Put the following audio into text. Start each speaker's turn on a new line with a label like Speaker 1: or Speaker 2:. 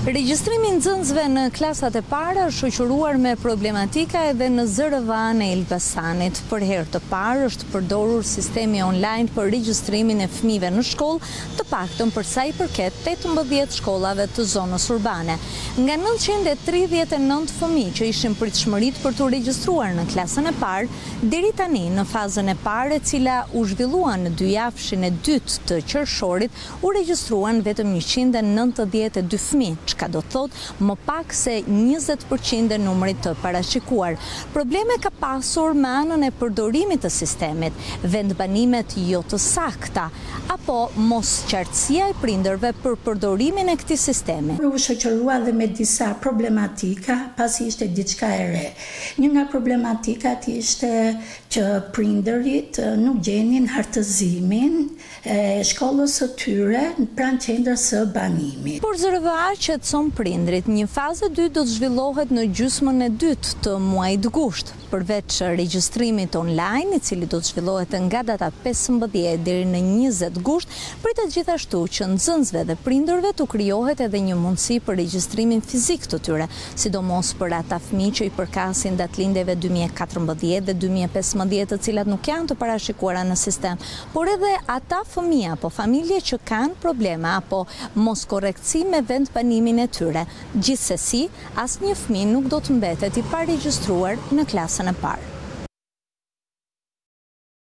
Speaker 1: Regjistrimi i nxënësve në klasat e para është shoqëruar me problematika edhe në ZRV-n e Elbasanit. Për herë të parë është përdorur sistemi online për regjistrimin e fëmijëve në shkollë, të paktën për sa i përket 18 shkollave të zonës urbane. Nga 939 fëmijë që ishin pritshmëritë për t'u regjistruar në klasën e parë, deri tani në fazën e parë, e cila u zhvillua në dyjafshin e dytë të qershorit, u regjistruan vetëm 192 fëmijë, çka do të thotë më pak se 20% e numrit të parashikuar. Probleme ka pasur me anën e përdorimit të sistemit, vendbanimet jo të sakta, apo mos qartësia e prindërve për përdorimin e këtij sistemi.
Speaker 2: U shoqërua dhe me disa problematika, pasi ishte diçka e re. Një nga problematikat ishte që prindërit nuk gjenin hartëzimin e shkollës së tyre pranë qendrës së banimit.
Speaker 1: Por ZRV-a qetëson prindrit, një fazë 2 do të zhvillohet në gjysmën e dytë të muajit gusht, përveç regjistrimit online, i cili do të zhvillohet nga data 15 deri në 20 gusht, pritet gjithashtu që nxënësve dhe prindërve të krijohet edhe një mundësi për regjistrimin fizik të tyre, sidomos për ata fëmijë që i përkasin datëlindjeve 2014 dhe 2015, të cilat nuk janë të parashikuara në sistem, por edhe ata fëmijë apo familje që kanë probleme apo mos korrektësi me vendbanimin e tyre. Gjithsesi, asnjë fëmijë nuk do të mbetet i paregjistruar në klasën e parë.